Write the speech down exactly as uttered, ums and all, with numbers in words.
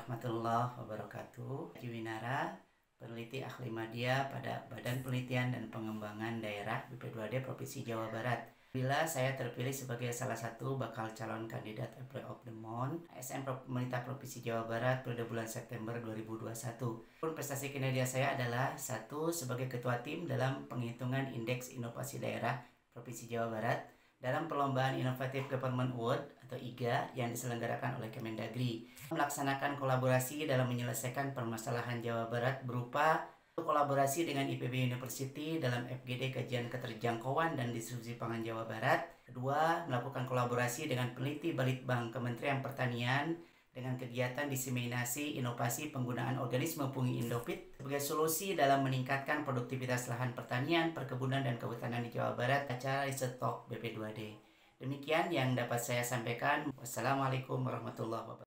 warahmatullahi wabarakatuh. Haji Winara, peneliti ahli media pada Badan Penelitian dan Pengembangan Daerah B P dua D Provinsi Jawa Barat. Bila saya terpilih sebagai salah satu bakal calon kandidat Apply of the Month A S N Pemerintah Provinsi Jawa Barat pada bulan September dua ribu dua puluh satu. Prestasi kinerja saya adalah satu sebagai ketua tim dalam penghitungan Indeks Inovasi Daerah Provinsi Jawa Barat dalam perlombaan Innovative Government Award atau I G A yang diselenggarakan oleh Kemendagri, melaksanakan kolaborasi dalam menyelesaikan permasalahan Jawa Barat berupa kolaborasi dengan I P B University dalam F G D Kajian Keterjangkauan dan Distribusi Pangan Jawa Barat. Kedua, melakukan kolaborasi dengan peneliti Balitbang Kementerian Pertanian dengan kegiatan diseminasi inovasi penggunaan organisme fungi endofit sebagai solusi dalam meningkatkan produktivitas lahan pertanian, perkebunan, dan kehutanan di Jawa Barat acara Riset Talk B P dua D. Demikian yang dapat saya sampaikan. Wassalamualaikum warahmatullahi wabarakatuh.